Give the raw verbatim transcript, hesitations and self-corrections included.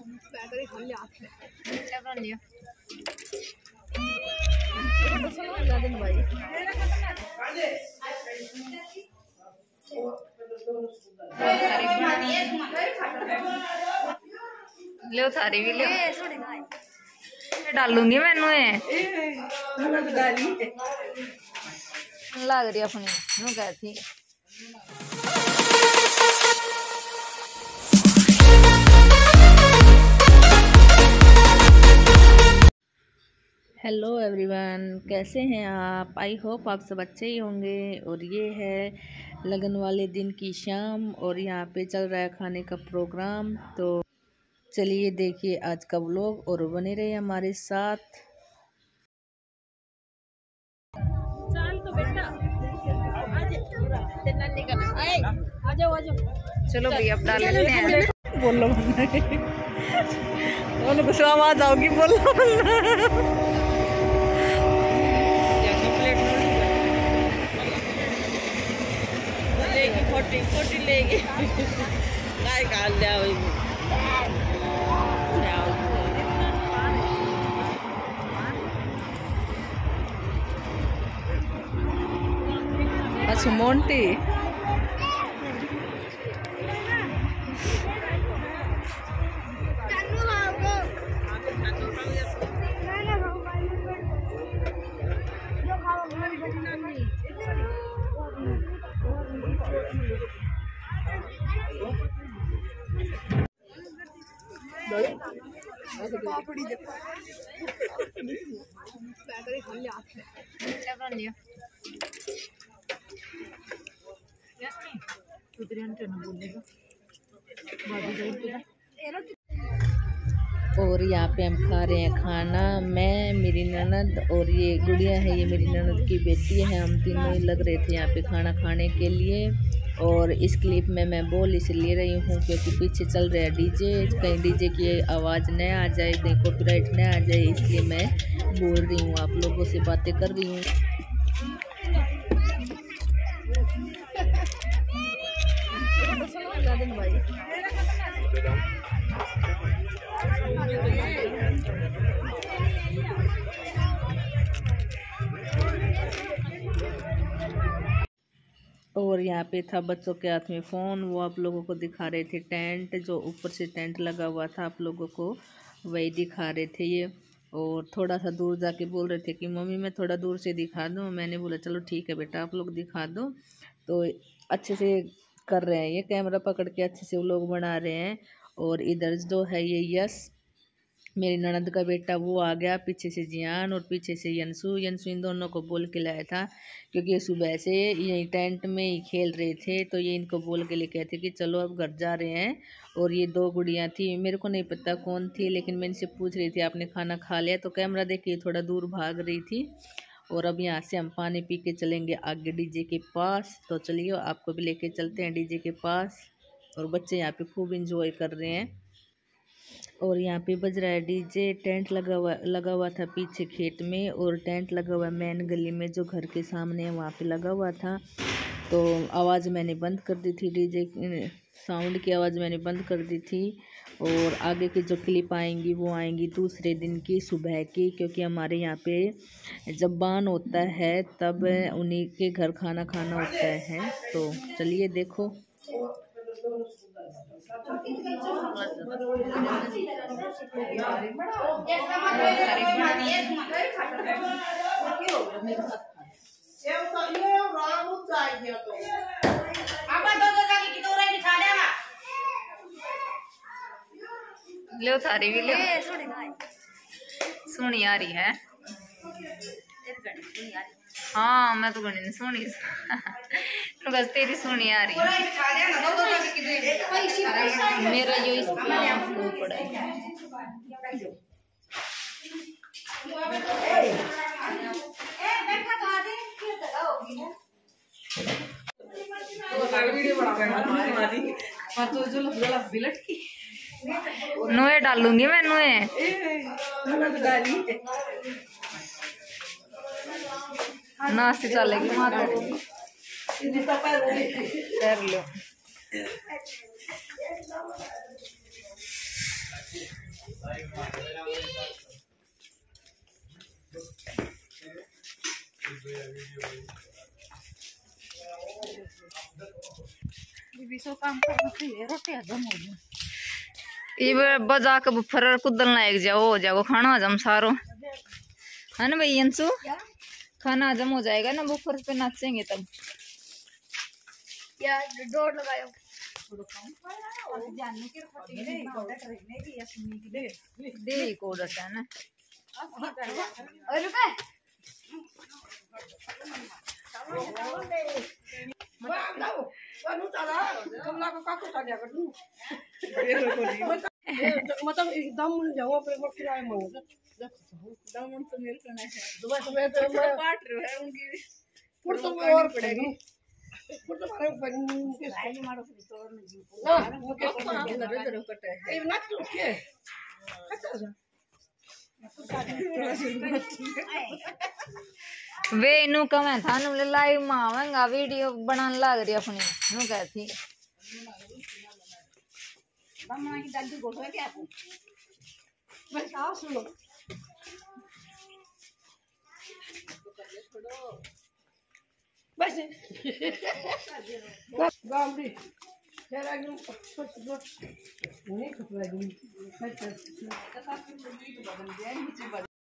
लो थारी भी ले डालूंगी मैनू लग रही अपनी मैं कहती हेलो एवरीवन, कैसे हैं आप? आई होप आप सब अच्छे ही होंगे। और ये है लगन वाले दिन की शाम और यहाँ पे चल रहा है खाने का प्रोग्राम। तो चलिए देखिए आज का व्लॉग और बने रहे हमारे साथ। चलो भैया अब डाल लेते हैं। बोलो बोलो कुछ आवाज आओगी, बोलो लेगी फोटी फोटी लेगी गाय का लिया अच्छा मोंटी और यहाँ पे हम खा रहे हैं खाना। मैं, मेरी ननद और ये गुड़िया है, ये मेरी ननद की बेटी है। हम तीनों ही लग रहे थे यहाँ पे खाना खाने के लिए। और इस क्लिप में मैं बोल इसलिए रही हूँ क्योंकि पीछे चल रहा है डीजे, कहीं डीजे की आवाज़ न आ जाए, कहीं कॉपीराइट न आ जाए, इसलिए मैं बोल रही हूँ, आप लोगों से बातें कर रही हूँ। और यहाँ पे था बच्चों के हाथ में फ़ोन, वो आप लोगों को दिखा रहे थे टेंट, जो ऊपर से टेंट लगा हुआ था, आप लोगों को वही दिखा रहे थे ये। और थोड़ा सा दूर जाके बोल रहे थे कि मम्मी मैं थोड़ा दूर से दिखा दूँ। मैंने बोला चलो ठीक है बेटा आप लोग दिखा दो। तो अच्छे से कर रहे हैं, ये कैमरा पकड़ के अच्छे से वो लोग बना रहे हैं। और इधर जो है ये यश मेरी ननद का बेटा, वो आ गया पीछे से जियान और पीछे से यंसु। यंसु इन दोनों को बोल के लाया था क्योंकि सुबह से यही टेंट में ही खेल रहे थे, तो ये इनको बोल के लेके आए थे कि चलो अब घर जा रहे हैं। और ये दो गुड़ियाँ थी, मेरे को नहीं पता कौन थी, लेकिन मैं इनसे पूछ रही थी आपने खाना खा लिया, तो कैमरा देख के थोड़ा दूर भाग रही थी। और अब यहाँ से हम पानी पी के चलेंगे आगे डीजे के पास। तो चलिए आपको भी लेके चलते हैं डीजे के पास। और बच्चे यहाँ पे खूब इंजॉय कर रहे हैं। और यहाँ पे बज रहा है डीजे। टेंट लगा हुआ लगा हुआ था पीछे खेत में, और टेंट लगा हुआ मेन गली में जो घर के सामने है वहाँ पे लगा हुआ था। तो आवाज़ मैंने बंद कर दी थी, डीजे साउंड की आवाज़ मैंने बंद कर दी थी। और आगे की जो क्लिप आएंगी वो आएंगी दूसरे दिन की सुबह की, क्योंकि हमारे यहाँ पे जब बान होता है तब उन्हीं के घर खाना खाना होता है। तो चलिए देखो। लो थारी भी ले सोनी आ रही है। हाँ मैं तो गणी सोनी बस तेरी सोनी आ रही है। मेरा जो इस वो पड़ा है। नोए डालूंगी मैं नोए नाश्ते चलेगी माता कर लो। काम करना रोटी हजम हो जाए ये बजा के फरर कुदल लायक जाओ हो जाओ खाना हजम सारो है ना भाई अंशु खाना हजम हो जाएगा ना बुफर पे नाचेंगे तब यार डोर लगायो दे को डटा ना मतलब एकदम जाओ पे वो किराए मांगो दम तो मेरे को नहीं है दुबई तो मैं तो पार्ट रहे है उनकी फिर तो और पड़ेगी फिर तो मारे बन के साइड मारो तो ना वो के अंदर इधर कट है ये ना क्यों के कच्चा सा वे नु कमे थानु लाइव में आवेंगा वीडियो बनाने लग रही अपनी नु कहती मामा की दादी गोठवा क्या है बस आओ सुनो बस गामड़ी तेरा एकदम कुछ कुछ नहीं कुछ नहीं